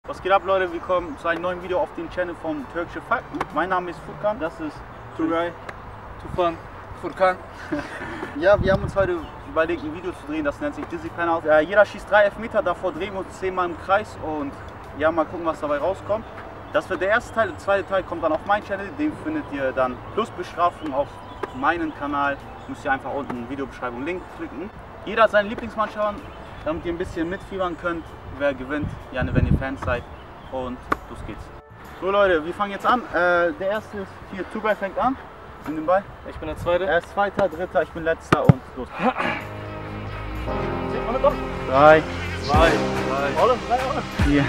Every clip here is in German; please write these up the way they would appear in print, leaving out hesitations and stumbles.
Was geht ab, Leute? Willkommen zu einem neuen Video auf dem Channel von Türkische Fakten. Mein Name ist Furkan, das ist Tugay, Tufan, Furkan. Ja, wir haben uns heute überlegt, ein Video zu drehen, das nennt sich Dizzy Penalty. Jeder schießt 3 Elfmeter, davor drehen wir uns 10 Mal im Kreis und ja, mal gucken, was dabei rauskommt. Das wird der erste Teil, der zweite Teil kommt dann auf meinen Channel, den findet ihr dann plus Bestrafung auf meinen Kanal. Müsst ihr einfach unten in der Videobeschreibung Link klicken. Jeder hat seinen Lieblingsmann schauen, damit ihr ein bisschen mitfiebern könnt, wer gewinnt, gerne wenn ihr Fans seid. Und los geht's. So Leute, wir fangen jetzt an. Der erste ist hier, Tugay fängt an. Nimm den Ball. Ich bin der Zweite. Er ist Zweiter, Dritter, ich bin Letzter und los. 3, 2, 3. 4,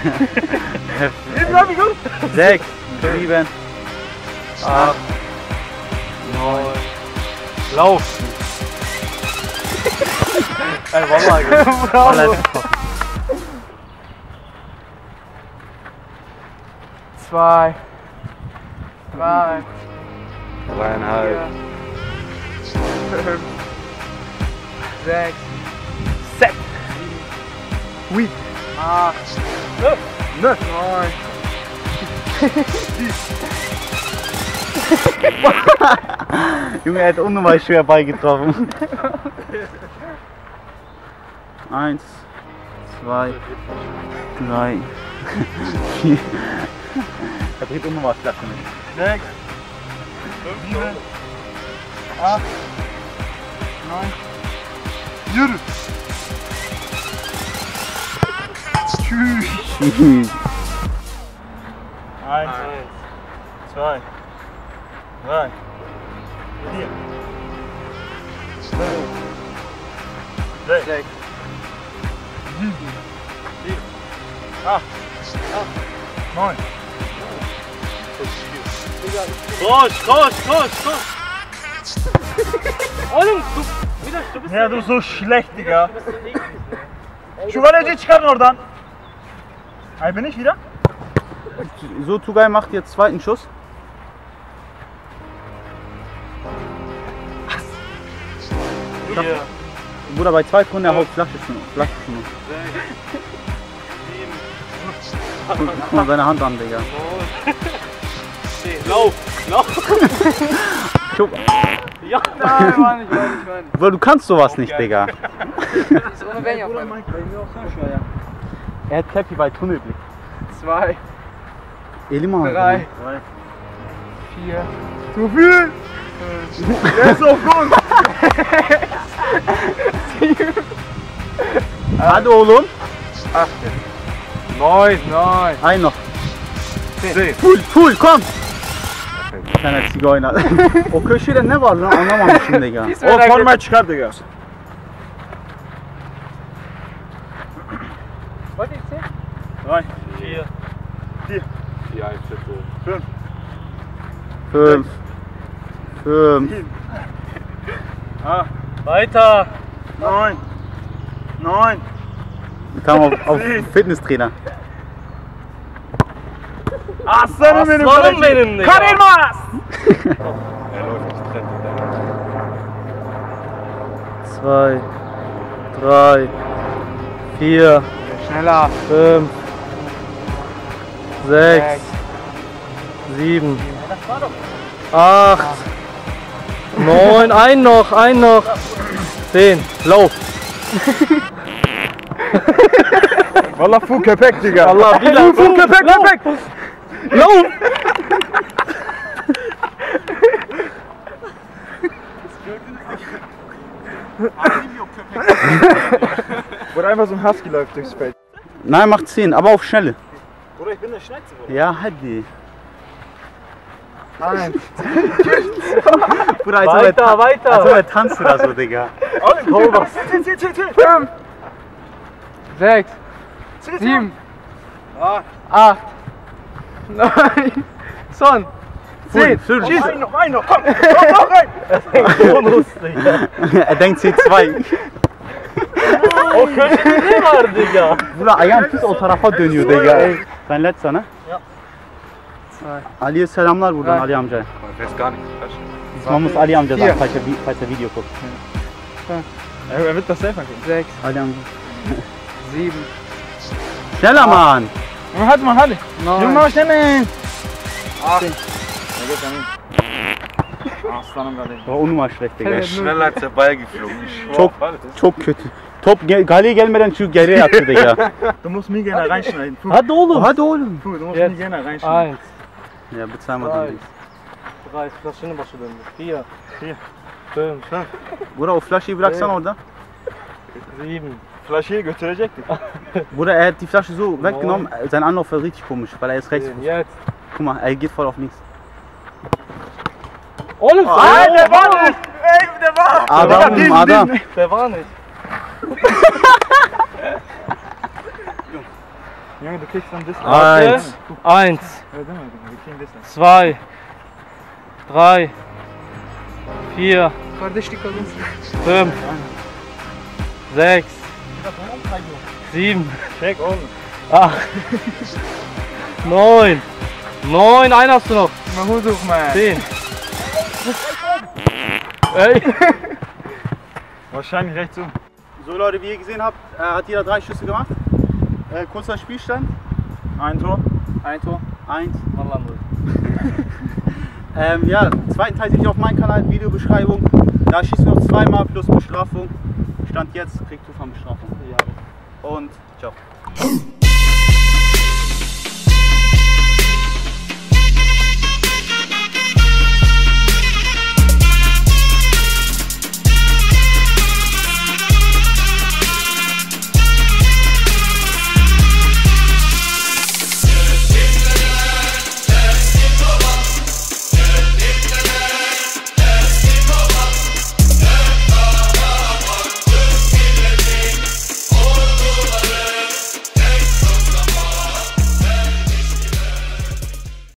6, 7, 8, 9. Lauf! Ey, Bravo! 2, 3, 3,5. 5, 6, 7, 8, 9. Junge, er hat unnormal schwer beigetroffen. 1, 2, 3, 4. Er bringt unnormal Flasche mit. 6, 7, 8, 9. Yürü. Tschüss. 1, 2, 3, 4, 5, 6, 7, 8, 9. Koş. Oğlum du bist Ja, du so schlecht, Digga. Şu kaleci çıkarın oradan. Hey, bin ich wieder? So, Tugay macht jetzt zweiten Schuss. Bruder, bei 2 Sekunden, er haut Flasche schon. Guck mal seine Hand an, Digga. Lauf! Guck. Ja! Nein, Mann. Weil du kannst sowas nicht, Digga. Er hat Cappy bei Tunnelblick. 2, Elim mal. 3, 4, Zu viel! Der ist auf uns! 7, Hadi oğlum. 8, 9, Ein noch. 10. Full, komm! Kleiner Zigeuner. O köşede ne var lan anlamamışım, Digga. O formayı çıkar, Digga. Wollt ihr zählen? 3, 4, 4, 4, 1 Viertel. 5, 5, 8, weiter! 9. Kam auf Fitnesstrainer. Aslanım benim! Kan Elmas! Er läuft nicht trennt. 2, 3, 4, Schneller! 5, 6, 7, 8, 9, ein noch, 10, lauf! Valla full köpek Digga! Allah billahi, Full köpek! lauf! Wo einfach so ein Husky läuft durchs Feld. Nein, mach 10, aber auf Schnelle. Bruder, ich bin der Schnellste, Bruder. Ja, hadi. 1, Bruder, weiter! als ob er tanzt oder so, Digga. 5, 6, 7, 8, 9, Son, 10, Schieß! Ein noch, komm rein! Bonus, Digga. Er denkt C2. O köşede ne var Digga? Bruder, ayağın pis o tarafa dönüyor, Digga. Sen letzter, ne? Ja. Ali'ye selamlar buradan, Ja. Ali amca. Man fährt gar nicht. Man muss Ali amca sagen, Hier. falls er Video guckt. Er wird das selber angucken. 6, Ali amca. 7, Schneller, Mann! Hadi mal, hadi. Junge, mach schnell. Aslanım kardeşim. War unnormal schlecht, Digga. Schneller als der Ball geflogen. Çok kötü. Top galeye gelmeden şu geriye attı Digga. Du musst mir gerne reinschneiden. Hadi oğlum. Hadi oğlum. Du musst Jetzt. mir gerne reinschneiden. 1, Ya bezahlen wir 2, dann. 3, Flaschinin başı döndü. 4, 5, Bruder, o Flasche bıraksan orada. 7. Flascheyi götürecektik. Bruder, er hat die Flasche so weggenommen, sein Anlauf war richtig komisch, weil er ist rechts. Jetzt. Guck mal, er geht voll auf links. Oğlum Ey, der war nicht! Ey, der war! Adam. Der war nicht. Junge, du kriegst dann das. Warte. 1, Ja, wir kriegen das. 2, 3, 4, Kardeşlik kadın. 5, 6, 7, Çek oğlum. 8, 9. 9, einen hast du noch. Mahmut mal. 10. Ey. Wahrscheinlich rechts um. So Leute, wie ihr gesehen habt, hat jeder 3 Schüsse gemacht. Kurzer Spielstand. Ein Tor. Ein Tor. 1. Vallahi bu. Ja, zweiten Teil seht ihr auf meinem Kanal, Videobeschreibung. Da schießen wir noch 2-mal plus Bestrafung. Stand jetzt, kriegt Tufan Bestrafung. Und ciao.